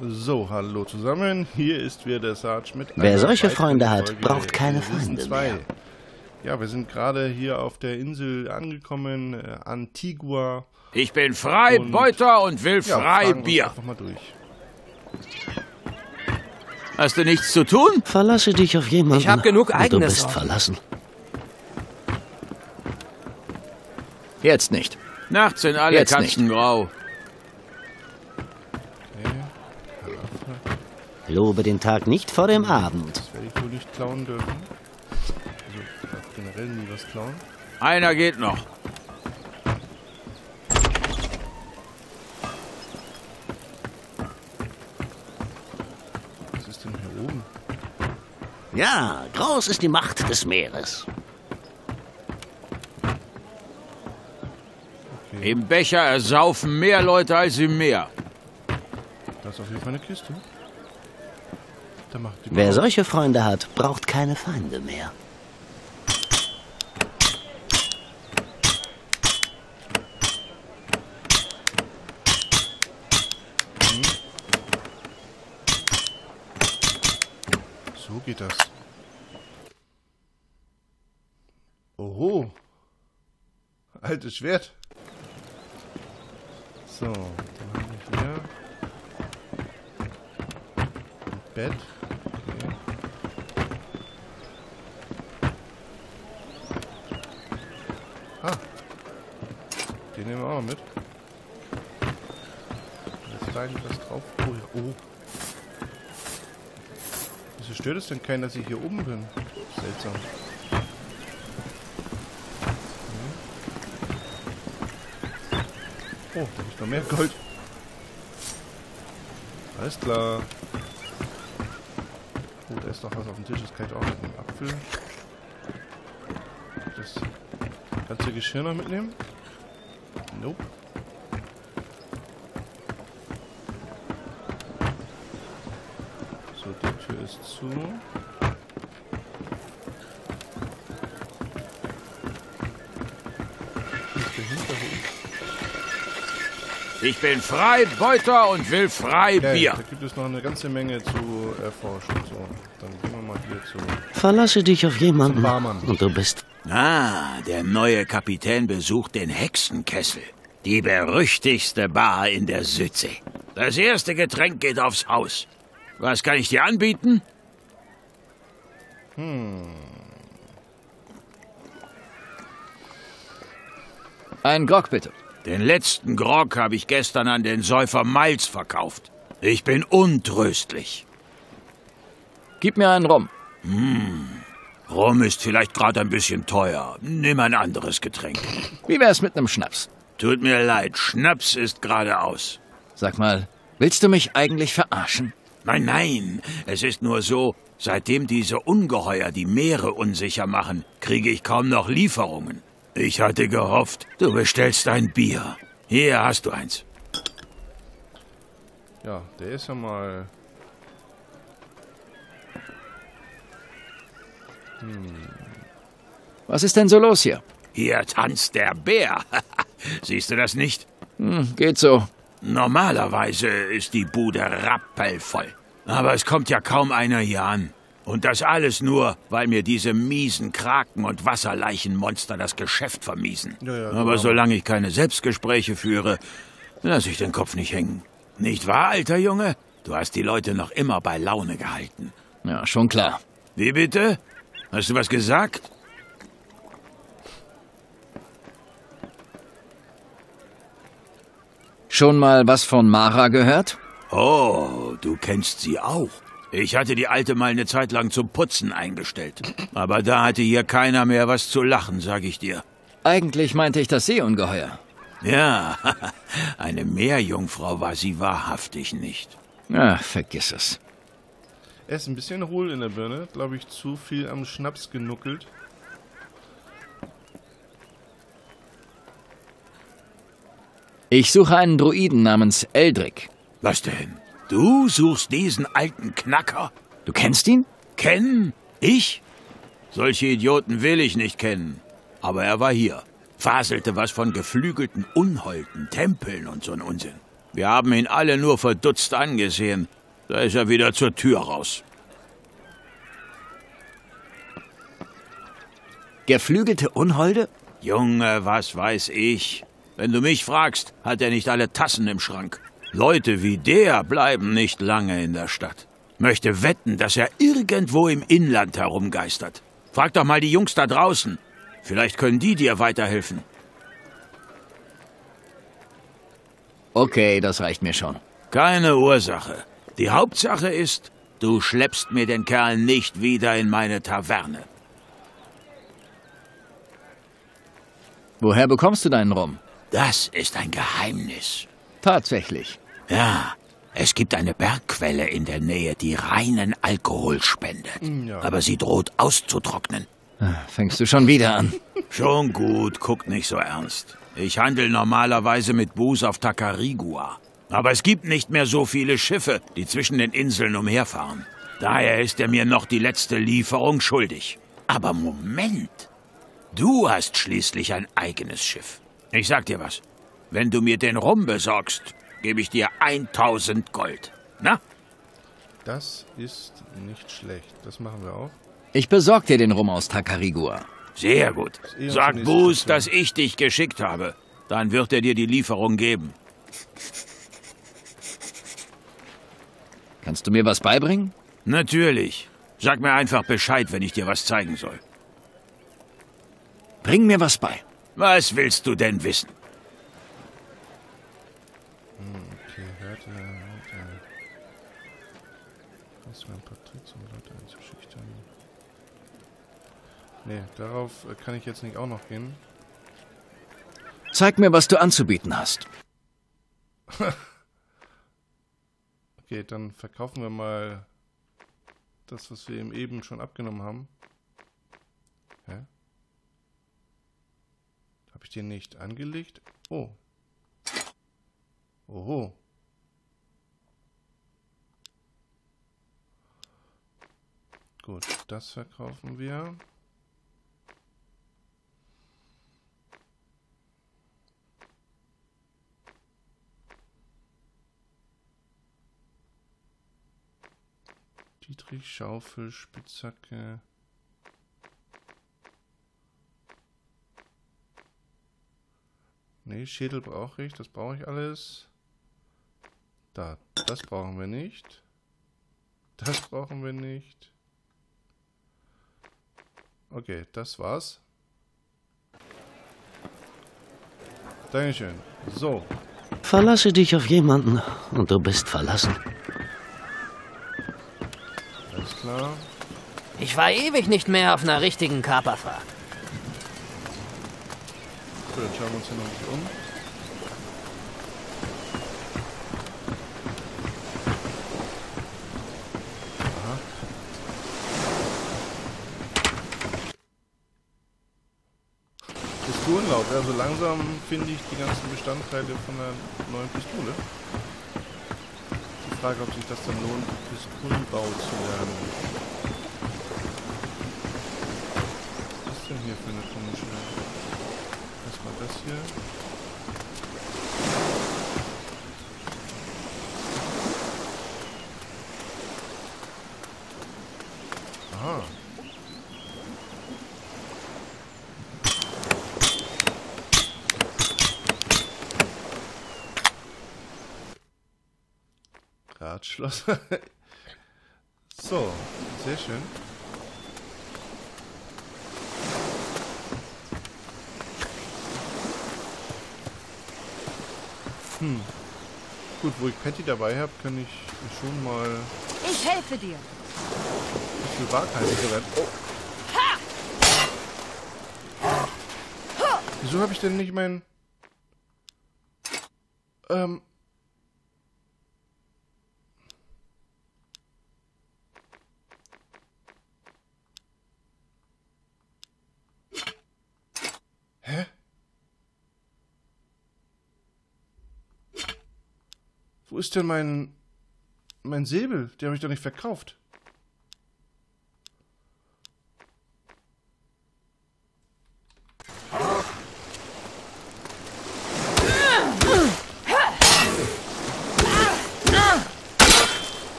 So, hallo zusammen. Hier ist wieder der Sarge mit Wer solche weiteren Freunde hat, Folge braucht keine Risen Feinde 2. mehr. Ja, wir sind gerade hier auf der Insel angekommen, Antigua. Ich bin Freibeuter und will Ja, fragen wir uns Freibier. einfach mal durch. Hast du nichts zu tun? Verlasse dich auf jemanden. Ich hab genug und du eigenes bist Sorgen. verlassen. Jetzt nicht. Nachts sind alle Jetzt Katzen grau. Lobe den Tag nicht vor dem Abend. Das werde ich wohl nicht klauen dürfen. Also, ich darf generell nie was klauen. Einer geht noch. Was ist denn hier oben? Ja, groß ist die Macht des Meeres. Im Becher ersaufen mehr Leute als im Meer. Da ist auf jeden Fall eine Kiste. Da macht die Wer solche Freunde hat, braucht keine Feinde mehr. So geht das. Oho. Altes Schwert. So, dann haben wir hier ein Bett. Okay. Ah. Den nehmen wir auch noch mit. Jetzt da eigentlich was drauf. Oh ja, oh. Wieso stört es denn keinen, dass ich hier oben bin? Seltsam. Oh, da habe ich noch mehr Gold. Alles klar. Oh, da ist noch was auf dem Tisch. Das kann ich auch mit einem Apfel. Das ganze Geschirr noch mitnehmen? Nope. So, die Tür ist zu. Hier ist der Hinterhof. Ich bin Freibeuter und will Ja, Freibier. da gibt es noch eine ganze Menge zu erforschen. So, dann gehen wir mal hier zu. Verlasse dich auf jemanden Zum Barmann. und du bist... Ah, der neue Kapitän besucht den Hexenkessel. Die berüchtigste Bar in der Südsee. Das erste Getränk geht aufs Haus. Was kann ich dir anbieten? Ein Grog bitte. Den letzten Grog habe ich gestern an den Säufer Malz verkauft. Ich bin untröstlich. Gib mir einen Rum. Rum ist vielleicht gerade ein bisschen teuer. Nimm ein anderes Getränk. Wie wär's mit einem Schnaps? Tut mir leid, Schnaps ist geradeaus. Sag mal, willst du mich eigentlich verarschen? Nein, nein, es ist nur so, seitdem diese Ungeheuer die Meere unsicher machen, kriege ich kaum noch Lieferungen. Ich hatte gehofft, du bestellst ein Bier. Hier hast du eins. Ja, der ist ja mal... Was ist denn so los hier? Hier tanzt der Bär. Siehst du das nicht? Geht so. Normalerweise ist die Bude rappelvoll. Aber es kommt ja kaum einer hier an. Und das alles nur, weil mir diese miesen Kraken- und Wasserleichenmonster das Geschäft vermiesen. Ja, Aber genau. solange ich keine Selbstgespräche führe, lasse ich den Kopf nicht hängen. Nicht wahr, alter Junge? Du hast die Leute noch immer bei Laune gehalten. Ja, schon klar. Wie bitte? Hast du was gesagt? Schon mal was von Mara gehört? Oh, du kennst sie auch. Ich hatte die Alte mal eine Zeit lang zum Putzen eingestellt. Aber da hatte hier keiner mehr was zu lachen, sag ich dir. Eigentlich meinte ich das Seeungeheuer. Ja, eine Meerjungfrau war sie wahrhaftig nicht. Ach, vergiss es. Er ist ein bisschen hohl in der Birne. Glaube ich, zu viel am Schnaps genuckelt. Ich suche einen Druiden namens Eldrick. Was denn? Du suchst diesen alten Knacker? Du kennst ihn? Kennen? Ich? Solche Idioten will ich nicht kennen. Aber er war hier. Faselte was von geflügelten Unholden, Tempeln und so ein Unsinn. Wir haben ihn alle nur verdutzt angesehen. Da ist er wieder zur Tür raus. Geflügelte Unholde? Junge, was weiß ich. Wenn du mich fragst, hat er nicht alle Tassen im Schrank. Leute wie der bleiben nicht lange in der Stadt. Möchte wetten, dass er irgendwo im Inland herumgeistert. Frag doch mal die Jungs da draußen. Vielleicht können die dir weiterhelfen. Okay, das reicht mir schon. Keine Ursache. Die Hauptsache ist, du schleppst mir den Kerl nicht wieder in meine Taverne. Woher bekommst du deinen Rum? Das ist ein Geheimnis. Tatsächlich. Ja, es gibt eine Bergquelle in der Nähe, die reinen Alkohol spendet. Ja. Aber sie droht auszutrocknen. Fängst du schon wieder an? Schon gut, guck nicht so ernst. Ich handle normalerweise mit Bus auf Tacarigua. Aber es gibt nicht mehr so viele Schiffe, die zwischen den Inseln umherfahren. Daher ist er mir noch die letzte Lieferung schuldig. Aber Moment. Du hast schließlich ein eigenes Schiff. Ich sag dir was. Wenn du mir den Rum besorgst, gebe ich dir 1000 Gold. Na? Das ist nicht schlecht. Das machen wir auch. Ich besorg dir den Rum aus Tacarigua. Sehr gut. eh Sag unsere nächste Bus, Station. dass ich dich geschickt habe. Dann wird er dir die Lieferung geben. Kannst du mir was beibringen? Natürlich. Sag mir einfach Bescheid, wenn ich dir was zeigen soll. Bring mir was bei. Was willst du denn wissen? Okay, hörte. Was für ein Porträt, um Leute einzuschüchtern. Nee, darauf kann ich jetzt nicht auch noch gehen. Zeig mir, was du anzubieten hast. Okay, dann verkaufen wir mal das, was wir eben schon abgenommen haben. Hä? Habe ich den nicht angelegt? Oh. Oho. Gut, das verkaufen wir. Dietrich, Schaufel, Spitzhacke. Nee, Schädel brauche ich. Das brauche ich alles. Da, das brauchen wir nicht. Das brauchen wir nicht. Okay, das war's. Dankeschön. So. Verlasse dich auf jemanden und du bist verlassen. Alles klar. Ich war ewig nicht mehr auf einer richtigen Kaperfahrt. So, dann schauen wir uns hier noch ein bisschen um. Aha. Pistolenlauf. Also langsam finde ich die ganzen Bestandteile von der neuen Pistole. Die Frage, ob sich das dann lohnt, Pistolenbau zu lernen. Was ist denn hier für eine komische... Erstmal das hier. Aha. Radschloss. So, sehr schön. Gut, wo ich Patty dabei habe, kann ich schon mal... Ich helfe dir. Wie viel waghalsiger werden? Oh. Wieso habe ich denn nicht mein... Hä? Wo ist denn mein Säbel? Den habe ich doch nicht verkauft.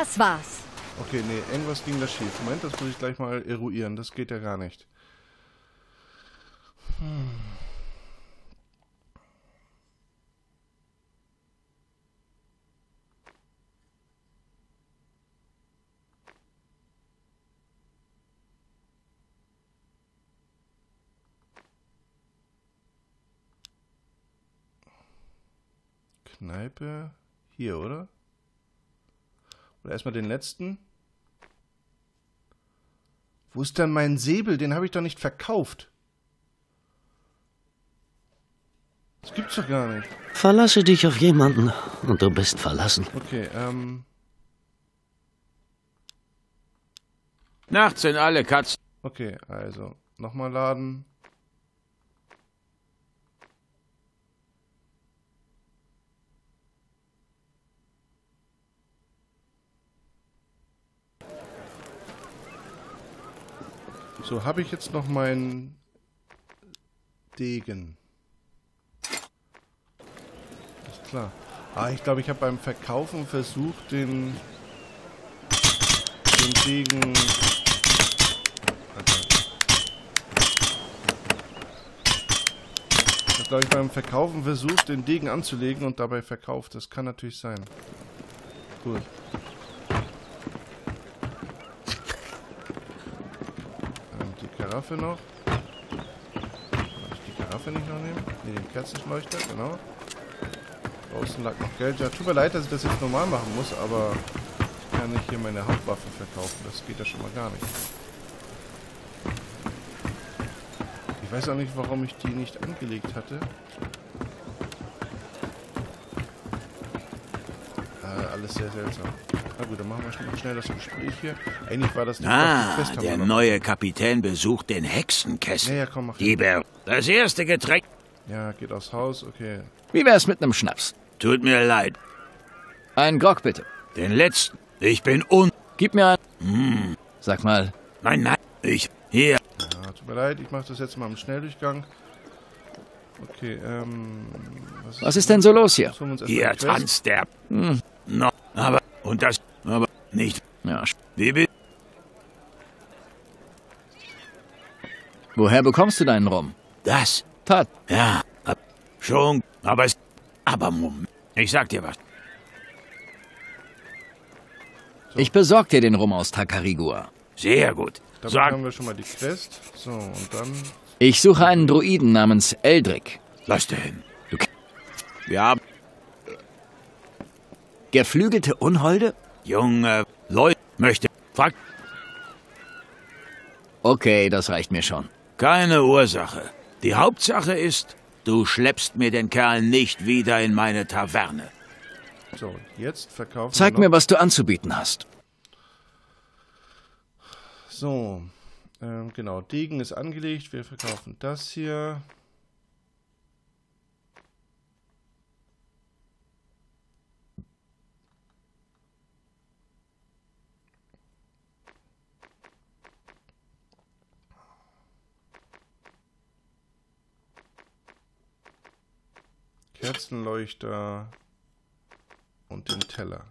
Das war's. Okay, nee, irgendwas ging da schief. Moment, das muss ich gleich mal eruieren. Das geht ja gar nicht. Kneipe. Hier, oder? Oder erstmal den letzten. Wo ist denn mein Säbel? Den habe ich doch nicht verkauft. Das gibt's doch gar nicht. Verlasse dich auf jemanden und du bist verlassen. Okay, Nachts sind alle Katzen. okay, also nochmal laden. So, habe ich jetzt noch meinen Degen? Ist klar. Ich glaube, ich habe beim Verkaufen versucht, den Degen... Ich habe, glaube ich, beim Verkaufen versucht, den Degen anzulegen und dabei verkauft. Das kann natürlich sein. Gut. Karaffe noch. Kann ich die Karaffe nicht noch nehmen? Ne, den Kerzenleuchter, genau. Draußen lag noch Geld. Ja, tut mir leid, dass ich das jetzt normal machen muss, aber ich kann nicht hier meine Hauptwaffe verkaufen. Das geht ja schon mal gar nicht. Ich weiß auch nicht, warum ich die nicht angelegt hatte. Alles sehr seltsam. Na gut, dann machen wir schnell das Gespräch hier. Eigentlich war das nicht Der neue Kapitän besucht den Hexenkessel. Ja, komm, mach hin. Das erste Getränk. Ja, geht aufs Haus, okay. Wie wär's mit einem Schnaps? Tut mir leid. Ein Grog, bitte. Den letzten. Ich bin Gib mir ein... Sag mal. Nein, Hier. Ja, tut mir leid, ich mache das jetzt mal im Schnelldurchgang. Okay, Was ist denn so los hier? Hier tanzt der. No, aber nicht. Ja. Wie Woher bekommst du deinen Rum? das? Tat. Ja, schon. Aber Moment. Ich sag dir was. Ich besorg dir den Rum aus Takarigua. Sehr gut. Damit haben wir schon mal die Quest. So, und dann... Ich suche einen Druiden namens Eldrick. Lass den. Wir haben Geflügelte Unholde? junge Leute. Frag. Okay, das reicht mir schon. Keine Ursache. Die Hauptsache ist, du schleppst mir den Kerl nicht wieder in meine Taverne. So, jetzt verkaufen Zeig wir mir, noch. was du anzubieten hast. So, genau, Degen ist angelegt. Wir verkaufen das hier. Kerzenleuchter und den Teller.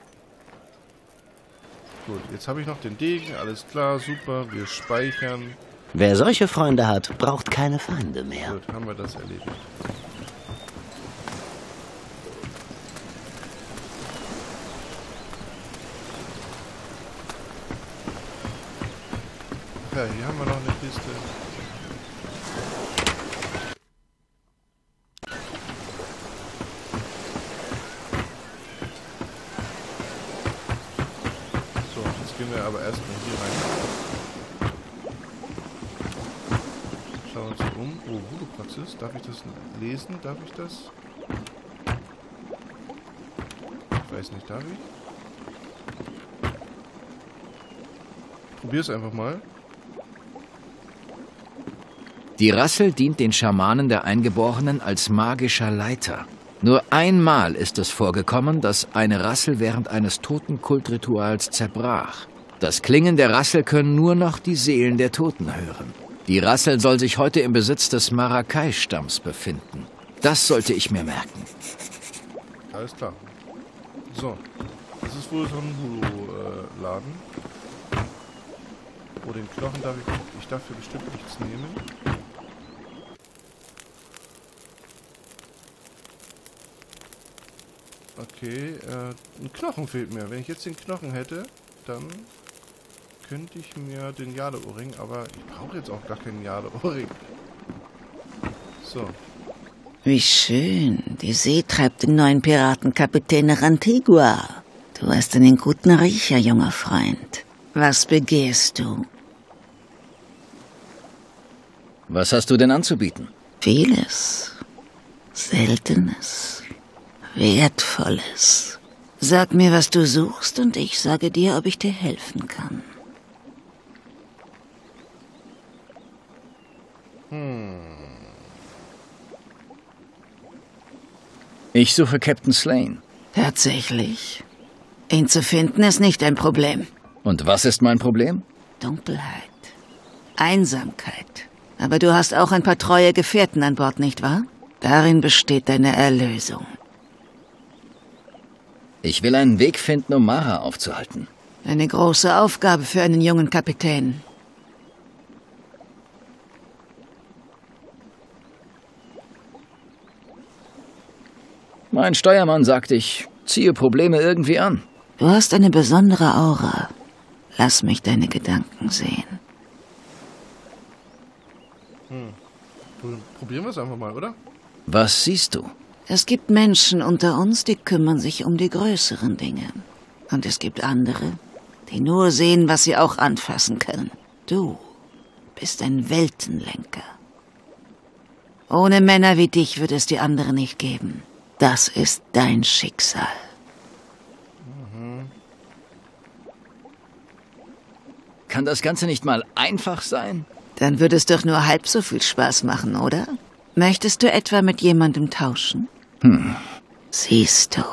Gut, jetzt habe ich noch den Degen, alles klar, super, wir speichern. Wer solche Freunde hat, braucht keine Feinde mehr. Gut, haben wir das erledigt. Ja, hier haben wir noch eine Kiste. So, jetzt gehen wir aber erstmal hier rein. Schauen wir uns um. Oh, Voodoo-Praxis. Darf ich das lesen? Darf ich das? Ich weiß nicht, darf ich? Probier's einfach mal. Die Rassel dient den Schamanen der Eingeborenen als magischer Leiter. Nur einmal ist es vorgekommen, dass eine Rassel während eines Totenkultrituals zerbrach. Das Klingen der Rassel können nur noch die Seelen der Toten hören. Die Rassel soll sich heute im Besitz des Marakai-Stamms befinden. Das sollte ich mir merken. Alles klar. So. Das ist wohl so ein Voodoo-Laden. Oh, den Knochen darf ich dafür bestimmt nichts nehmen. Okay, ein Knochen fehlt mir. Wenn ich jetzt den Knochen hätte, dann könnte ich mir den Jade-Ohrring, aber ich brauche jetzt auch gar keinen Jade-Ohrring. So. Wie schön. Die See treibt den neuen Piratenkapitän nach Antigua. Du hast einen guten Riecher, junger Freund. Was begehrst du? Was hast du denn anzubieten? Vieles. Seltenes. Wertvolles. Sag mir, was du suchst, und ich sage dir, ob ich dir helfen kann. Ich suche Captain Slane. Tatsächlich. Ihn zu finden ist nicht ein Problem. Und was ist mein Problem? Dunkelheit. Einsamkeit. Aber du hast auch ein paar treue Gefährten an Bord, nicht wahr? Darin besteht deine Erlösung. Ich will einen Weg finden, um Mara aufzuhalten. Eine große Aufgabe für einen jungen Kapitän. Mein Steuermann sagt, ich ziehe Probleme irgendwie an. Du hast eine besondere Aura. Lass mich deine Gedanken sehen. Probieren wir es einfach mal, oder? Was siehst du? Es gibt Menschen unter uns, die kümmern sich um die größeren Dinge. Und es gibt andere, die nur sehen, was sie auch anfassen können. Du bist ein Weltenlenker. Ohne Männer wie dich würde es die anderen nicht geben. Das ist dein Schicksal. Kann das Ganze nicht mal einfach sein? Dann würde es doch nur halb so viel Spaß machen, oder? Möchtest du etwa mit jemandem tauschen? Siehst du.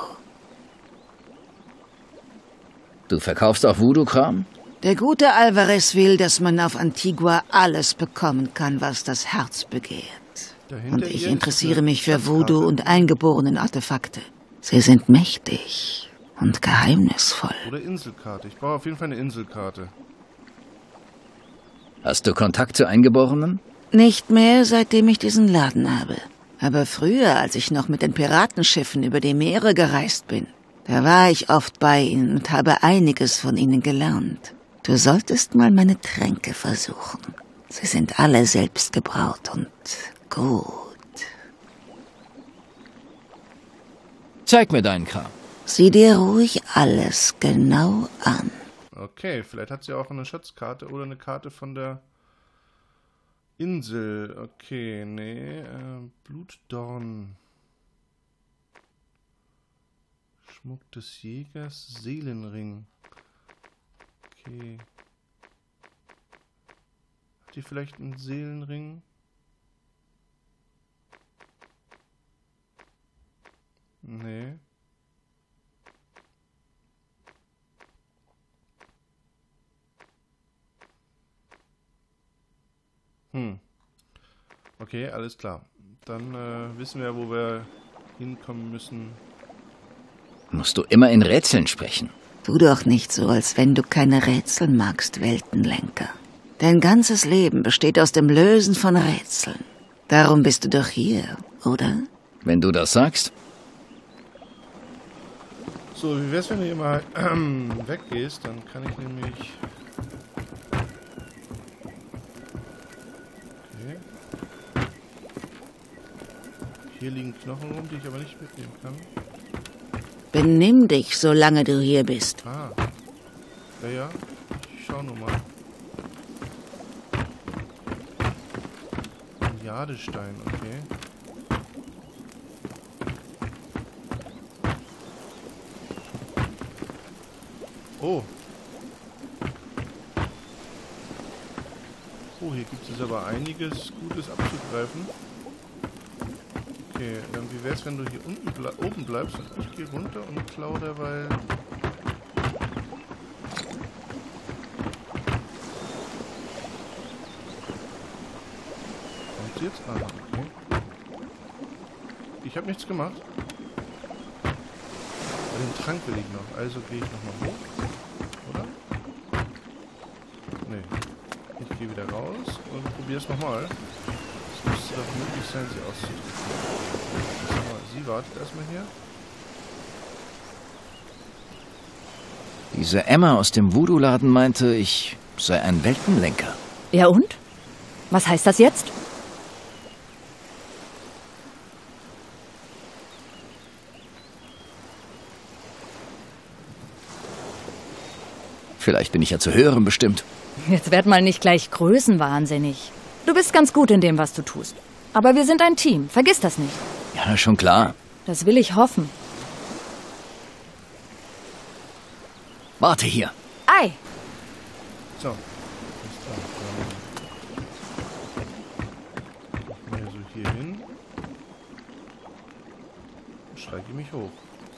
Du verkaufst auch Voodoo-Kram? Der gute Alvarez will, dass man auf Antigua alles bekommen kann, was das Herz begehrt. Dahinter Und ich hier interessiere ist eine mich für Schatzkarte. Voodoo und eingeborenen Artefakte. Sie sind mächtig und geheimnisvoll. Oder Inselkarte. Ich brauche auf jeden Fall eine Inselkarte. Hast du Kontakt zu Eingeborenen? Nicht mehr, seitdem ich diesen Laden habe. Aber früher, als ich noch mit den Piratenschiffen über die Meere gereist bin, da war ich oft bei ihnen und habe einiges von ihnen gelernt. Du solltest mal meine Tränke versuchen. Sie sind alle selbst gebraut und gut. Zeig mir deinen Kram. Sieh dir ruhig alles genau an. Okay, vielleicht hat sie auch eine Schatzkarte oder eine Karte von der Insel. Okay, nee. Blutdorn. Schmuck des Jägers. Seelenring. Okay. Hat die vielleicht einen Seelenring? Nee. Okay, alles klar. Dann wissen wir, wo wir hinkommen müssen. Musst du immer in Rätseln sprechen? Tu doch nicht so, als wenn du keine Rätsel magst, Weltenlenker. Dein ganzes Leben besteht aus dem Lösen von Rätseln. Darum bist du doch hier, oder? Wenn du das sagst. So, wie wär's, wenn du hier mal weggehst? Dann kann ich nämlich... Okay. Hier liegen Knochen rum, die ich aber nicht mitnehmen kann. Benimm dich, solange du hier bist. Ah. Ja, ich schau nur mal. Ein Jadestein, okay. Oh. Oh, hier gibt es aber einiges Gutes abzugreifen. Okay, wie wär's, wenn du hier oben bleibst und ich gehe runter und klaue derweil... Kommt sie jetzt? Ah, okay. Ich habe nichts gemacht. Bei den Trank will ich noch. Also gehe ich nochmal hoch. Oder? Nee. Ich gehe wieder raus und probiere es nochmal. Es müsste doch möglich sein, sie auszudrücken. Sie wartet erstmal hier. Diese Emma aus dem Voodoo-Laden meinte, ich sei ein Weltenlenker. Ja und? Was heißt das jetzt? Vielleicht bin ich ja zu Höherem bestimmt. Jetzt werd mal nicht gleich größenwahnsinnig. Du bist ganz gut in dem, was du tust. Aber wir sind ein Team, vergiss das nicht. Ja, schon klar. Das will ich hoffen. Warte hier. Ei! So. Ist klar. Dann mehr so hier hin. Und steige mich hoch.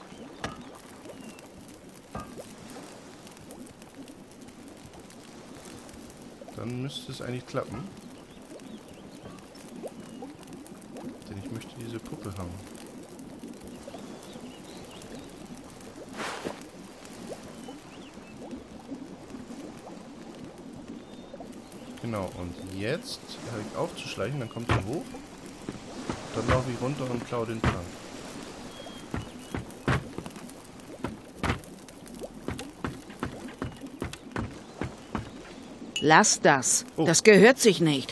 Dann müsste es eigentlich klappen. Denn ich möchte diese Puppe haben. Genau, und jetzt höre ich aufzuschleichen, dann kommt er hoch. Dann laufe ich runter und klaue den Trank. Lass das. Oh. Das gehört sich nicht.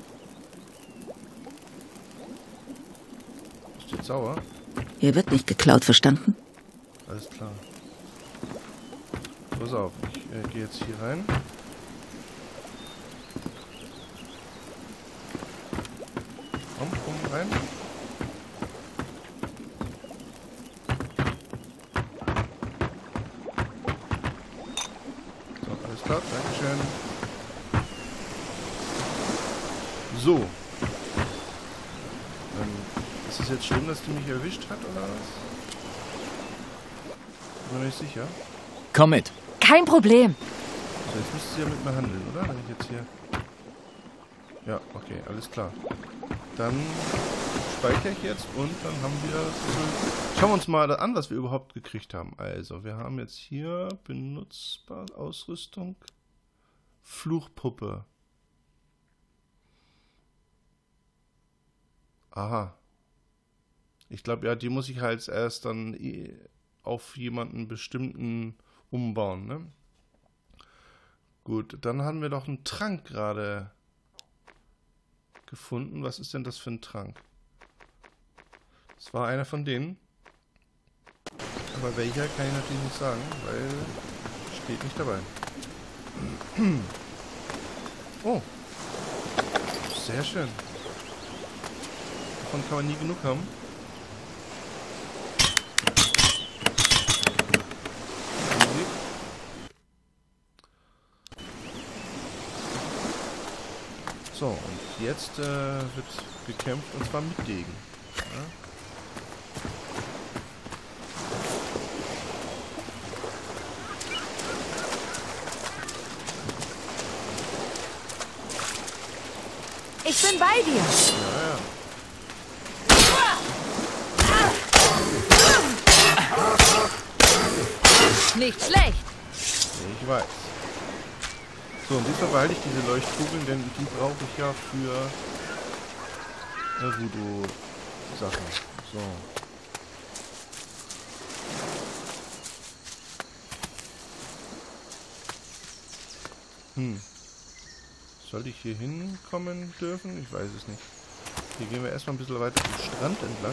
Ist jetzt sauer? Hier wird nicht geklaut, verstanden? Alles klar. Pass auf, ich gehe jetzt hier rein. Komm rein. So, alles klar, dankeschön. So. Ist es jetzt schlimm, dass die mich erwischt hat, oder was? Bin mir nicht sicher. Komm mit. Kein Problem. So, jetzt müsste sie ja mit mir handeln, oder? Wenn ich jetzt hier... Ja, okay, alles klar. Dann speichere ich jetzt und dann haben wir... Schauen wir uns mal an, was wir überhaupt gekriegt haben. Also, wir haben jetzt hier benutzbar Ausrüstung. Fluchpuppe. Aha. Ich glaube, ja, die muss ich halt erst dann auf jemanden bestimmten umbauen, ne? Gut, dann haben wir doch einen Trank gerade gefunden. Was ist denn das für ein Trank? Das war einer von denen. Aber welcher kann ich natürlich nicht sagen, weil steht nicht dabei. Oh. Sehr schön. Davon kann man nie genug haben. So, und jetzt wird gekämpft, und zwar mit Degen. Ja. Ich bin bei dir. Ja. Nicht schlecht. Ich weiß. So, und diesmal behalte ich diese Leuchtkugeln, denn die brauche ich ja für Voodoo-Sachen. So. Sollte ich hier hinkommen dürfen? Ich weiß es nicht. Hier gehen wir erstmal ein bisschen weiter zum Strand entlang.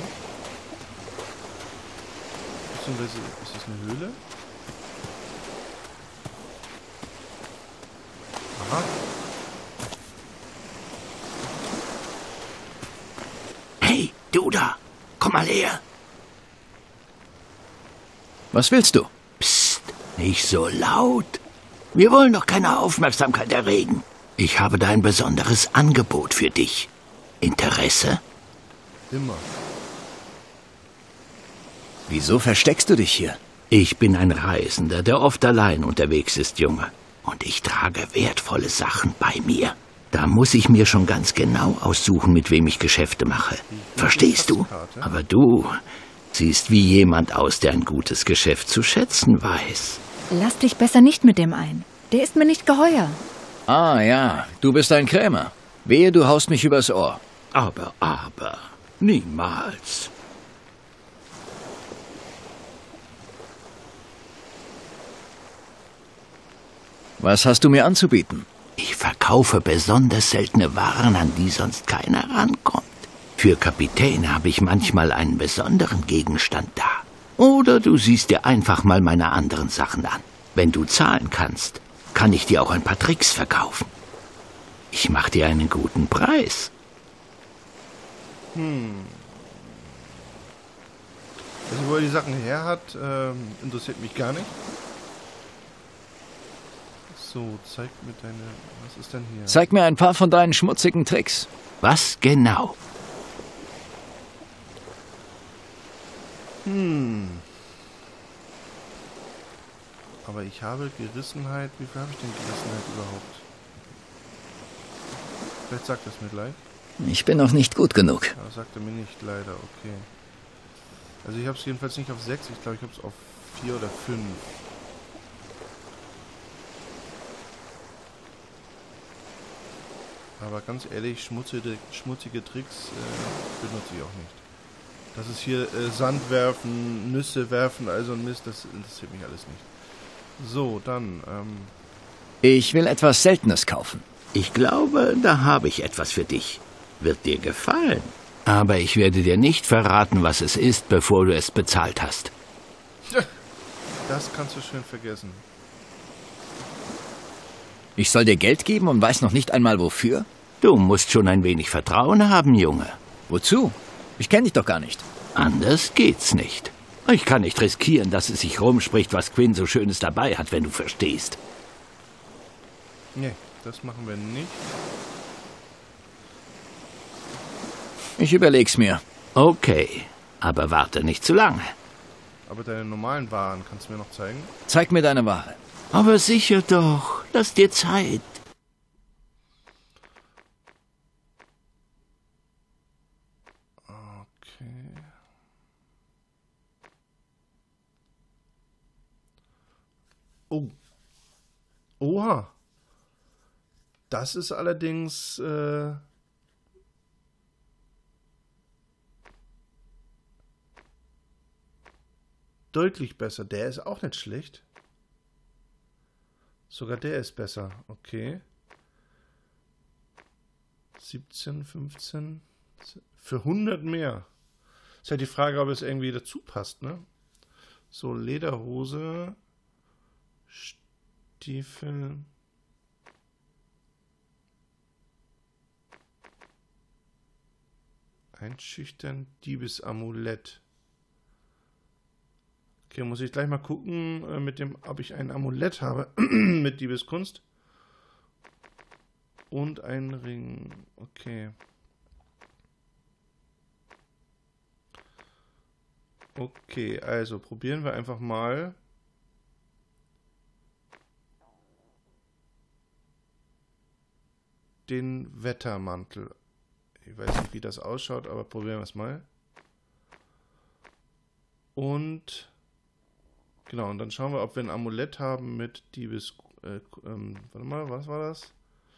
Beziehungsweise, ist das eine Höhle? Aha. Hey, du da! Komm mal her! Was willst du? Psst, nicht so laut. Wir wollen doch keine Aufmerksamkeit erregen. Ich habe da ein besonderes Angebot für dich. Interesse? Immer. Wieso versteckst du dich hier? Ich bin ein Reisender, der oft allein unterwegs ist, Junge. Und ich trage wertvolle Sachen bei mir. Da muss ich mir schon ganz genau aussuchen, mit wem ich Geschäfte mache. Verstehst du? Aber du Siehst wie jemand aus, der ein gutes Geschäft zu schätzen weiß. Lass dich besser nicht mit dem ein. Der ist mir nicht geheuer. Ah ja, du bist ein Krämer. Wehe, du haust mich übers Ohr. Aber, niemals. Was hast du mir anzubieten? Ich verkaufe besonders seltene Waren, an die sonst keiner rankommt. Für Kapitäne habe ich manchmal einen besonderen Gegenstand da. Oder du siehst dir einfach mal meine anderen Sachen an. Wenn du zahlen kannst, kann ich dir auch ein paar Tricks verkaufen. Ich mache dir einen guten Preis. Also, wo er die Sachen her hat, interessiert mich gar nicht. So, zeig mir deine... Was ist denn hier? Zeig mir ein paar von deinen schmutzigen Tricks. Was genau? Aber ich habe Gerissenheit. Wie viel habe ich denn Gerissenheit überhaupt? Vielleicht sagt er es mir gleich. Ich bin noch nicht gut genug. Ja, sagt er mir nicht, leider. Okay. Also ich habe es jedenfalls nicht auf 6. Ich glaube, ich habe es auf 4 oder 5. Aber ganz ehrlich, schmutzige Tricks benutze ich auch nicht. Das ist hier Sand werfen, Nüsse werfen, also ein Mist, das interessiert mich alles nicht. So, dann, Ich will etwas Seltenes kaufen. Ich glaube, da habe ich etwas für dich. Wird dir gefallen. Aber ich werde dir nicht verraten, was es ist, bevor du es bezahlt hast. Das kannst du schön vergessen. Ich soll dir Geld geben und weiß noch nicht einmal wofür? Du musst schon ein wenig Vertrauen haben, Junge. Wozu? Ich kenne dich doch gar nicht. Anders geht's nicht. Ich kann nicht riskieren, dass es sich rumspricht, was Quinn so Schönes dabei hat, wenn du verstehst. Nee, das machen wir nicht. Ich überleg's mir. Okay, aber warte nicht zu lange. Aber deine normalen Waren kannst du mir noch zeigen? Zeig mir deine Ware. Aber sicher doch, lass dir Zeit. Okay. Oh. Oha. Das ist allerdings deutlich besser. Der ist auch nicht schlecht. Sogar der ist besser. Okay. 17, 15. Für 100 mehr. Ist halt die Frage, ob es irgendwie dazu passt, ne? So, Lederhose. Stiefel. Einschüchtern. Diebesamulett. Okay, muss ich gleich mal gucken, mit dem, ob ich ein Amulett habe mit Diebeskunst. Und ein Ring. Okay. Okay, also probieren wir einfach mal. Den Wettermantel. Ich weiß nicht, wie das ausschaut, aber probieren wir es mal. Und genau, und dann schauen wir, ob wir ein Amulett haben mit warte mal, was war das?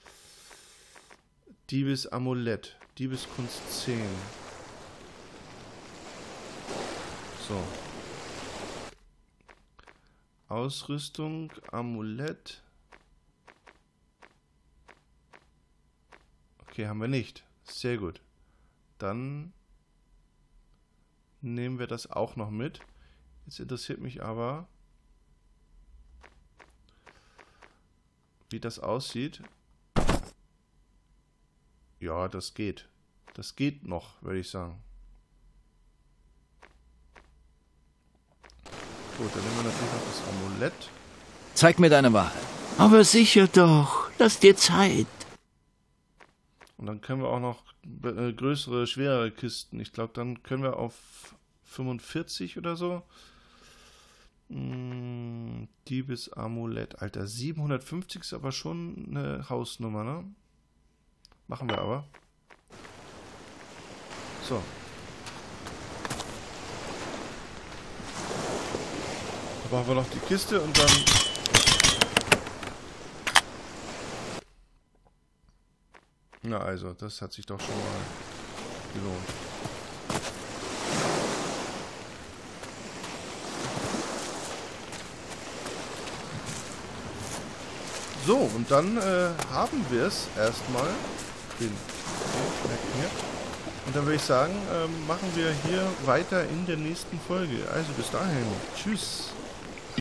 Diebesamulett. Diebeskunst 10. So. Ausrüstung, Amulett. Okay, haben wir nicht. Sehr gut. Dann nehmen wir das auch noch mit. Jetzt interessiert mich aber, wie das aussieht. Ja, das geht. Das geht noch, würde ich sagen. Gut, dann nehmen wir natürlich noch das Amulett. Zeig mir deine Ware. Aber sicher doch, lass dir Zeit. Und dann können wir auch noch größere, schwerere Kisten. Ich glaube, dann können wir auf 45 oder so. Diebesamulett. Alter, 750 ist aber schon eine Hausnummer, ne? Machen wir aber. So. Machen wir noch die Kiste und dann... Na also, das hat sich doch schon mal gelohnt. So, und dann haben wir es erstmal. Den Schnecken hier. Und dann würde ich sagen, machen wir hier weiter in der nächsten Folge. Also bis dahin. Tschüss.